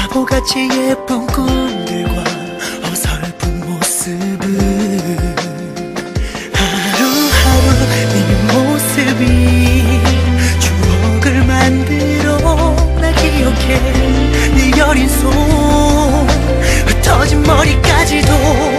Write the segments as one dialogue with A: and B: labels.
A: 바보같이 예쁜 꿈들과 어설픈 모습을 하루하루 네 모습이 추억을 만들어 날 기억해. 네 여린 손 흩어진 머리까지도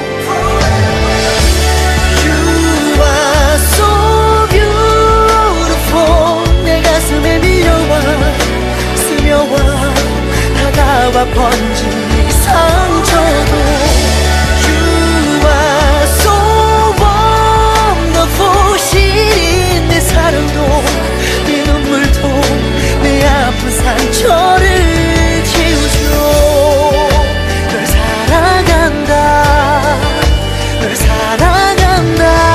A: You are so beautiful. 내 가슴에 밀려와 스며와 다가와 번진 이 상처도 You are so wonderful. 시린 내 사랑도 내 눈물도 내 아픈 상처를 지우죠. 널 사랑한다 널 사랑한다.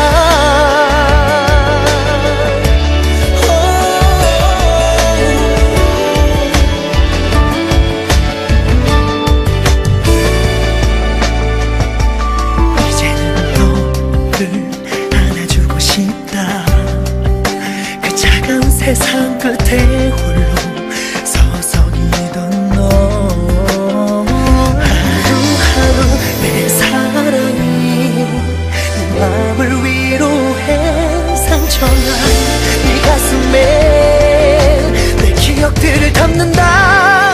A: 세상 끝에 홀로 서성이던 너 하루하루 내 사랑이 내 맘을 위로해. 상처난 네 가슴에 내 기억들을 담는다.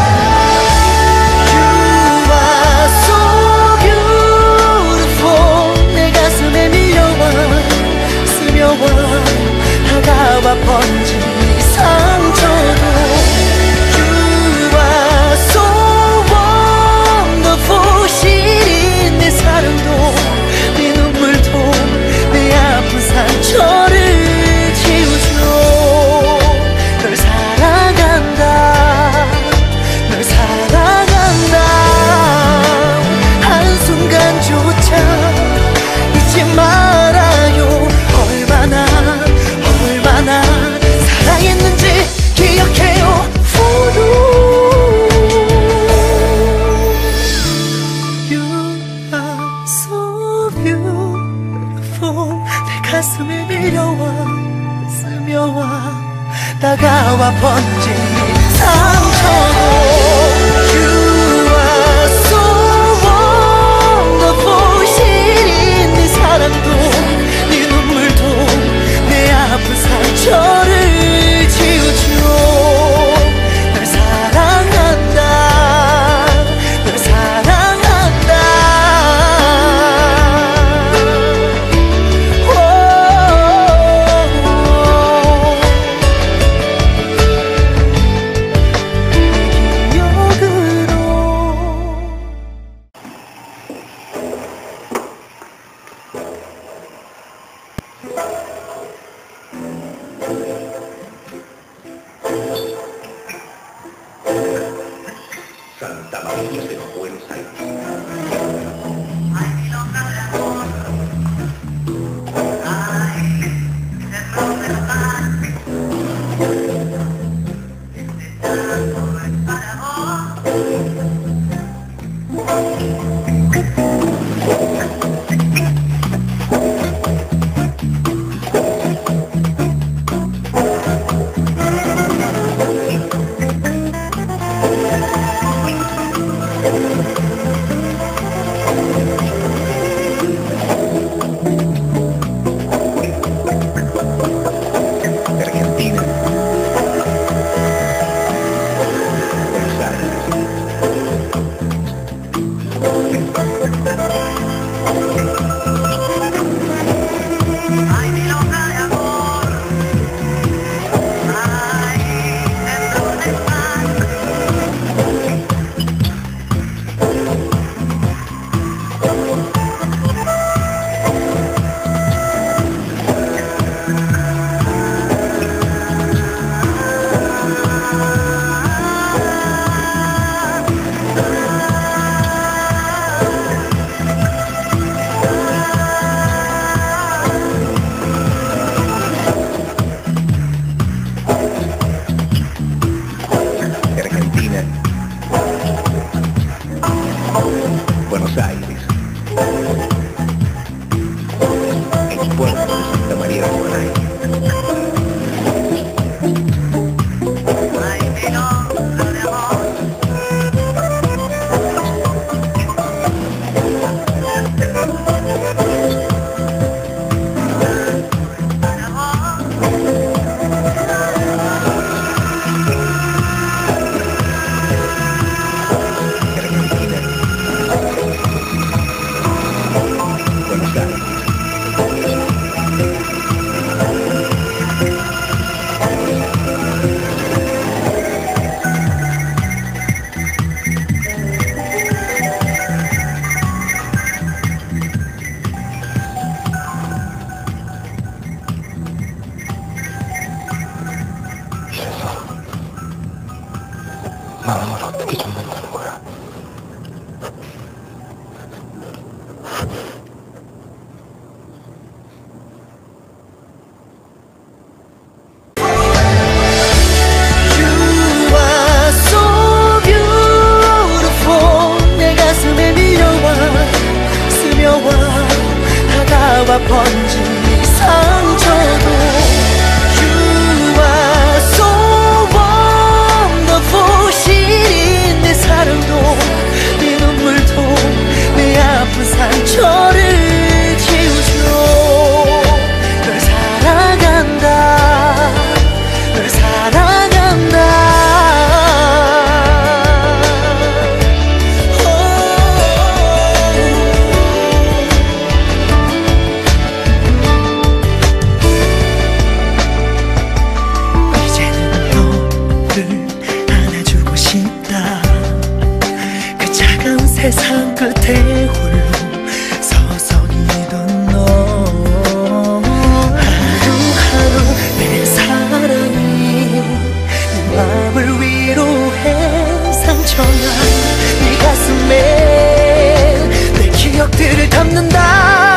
A: You are so beautiful. 내 가슴에 밀려와 스며와 다가와 번진 이 상처도 You are so wonderful. 시린 내 사랑도 네 눈물도 내 아픈 상처를 지우죠. 널 사랑한다 널 사랑한다. 한순간조차 잊지 말아요. 얼마나 사랑했는지 기억해요. You are so beautiful. 내 가슴에 밀려와 스며와 다가와 번진 이 상처도 You are so wonderful. 시린 네 사랑도 네 눈물도 내 아픈 상처를 지우죠. 널 사랑한다 널 사랑한다. 내 기억으로
B: Santa María de los Buenos Aires. 어떻게 잡는다는 거야?
A: 다가와 번진 이 상처도 You are so wonderful 시린 내 사랑도 네 눈물도 내 아픈 상처를 지우죠 널 사랑한다 널 사랑한다 세상 끝에 홀로 서성이던 너 하루하루 내 사랑이 네 맘을 위로해 상처난 네 가슴에 내 기억들을 담는다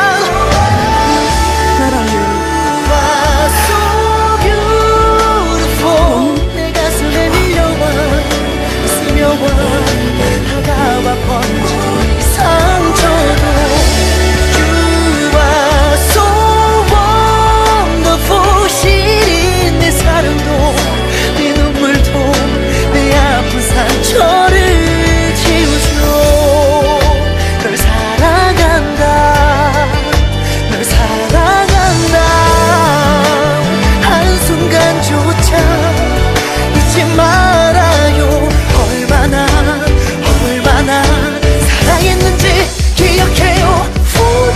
A: 내 가슴에 밀려와 스며와 다가와 번진 이 상처도 You are so wonderful 시린 내 사랑도 네 눈물도 내 아픈 상처를 지우죠 널 사랑한다 널 사랑한다 한순간조차 잊지 말아요 얼마나 사랑했는지 기억해요 For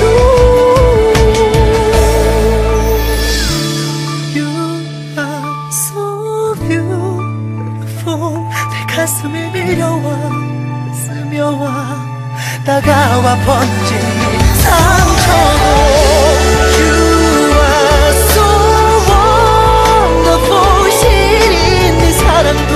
A: you are so beautiful 내 가슴에 밀려와 스며와 다가와 번진 이 상처도 You are so wonderful 시린 네 사랑도